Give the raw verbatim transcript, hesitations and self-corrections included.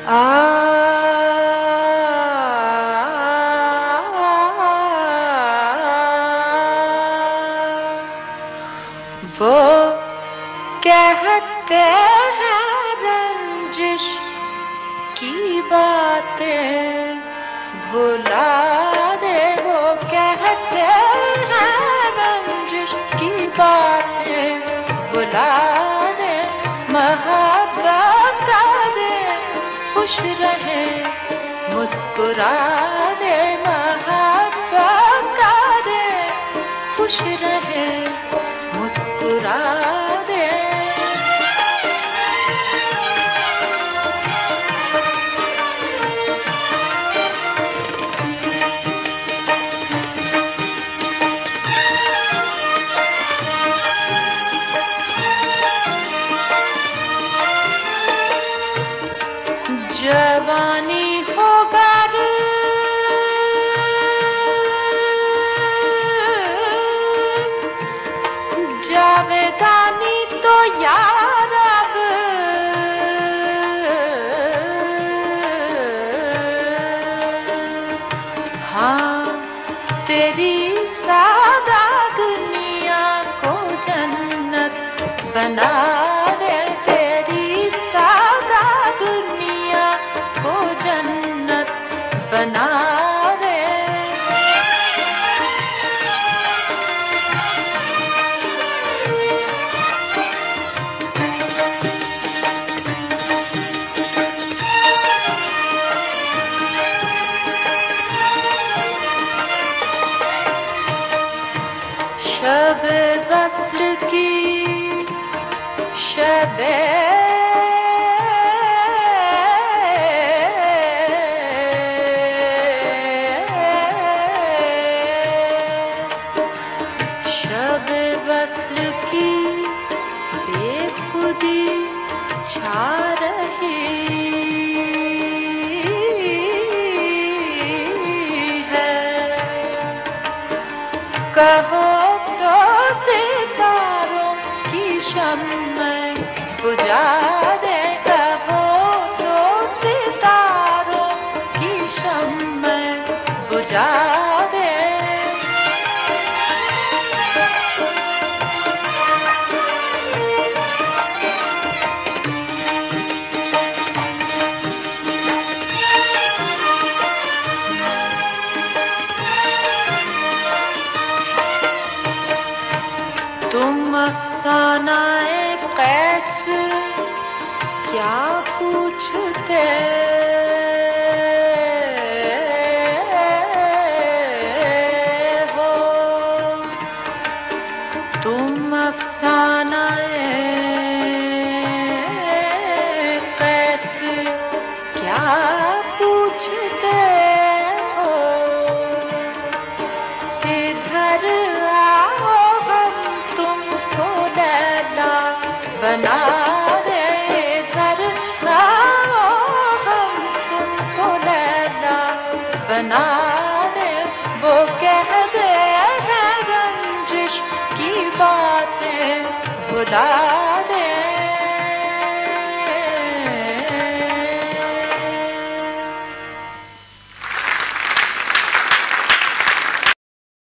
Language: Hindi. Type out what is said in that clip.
आ वो कहते हैं रंजिश की बातें भुला दे। वो कहते हैं रंजिश की बातें भुला दे। मोहब्बत करे खुश रहे मुस्कुरा दे। मोहब्बत करे खुश रहे मुस्कुरा दे। जवानी होकर जावेदानी तो यार अब हाँ तेरी सादा दुनिया को जन्नत बना दे। तेरी सादा दुनिया को जन्नत बना दे। शब वस्ल की शबे शब वस्ल की बेखुदी छा रही है। कहो तो सितारों की शम्म बुझा दे। कहो तो सितारों की शम्म बुझा दे। तुम अफसानाए कैस क्या पूछते हो। तुम अफसानाए कैस क्या पूछते हो। इधर आओ हम तुमको लैला बना दे। इधर आओ हम तुमको लैला बना दे। वो कह दे है रंजिश की बातें भुला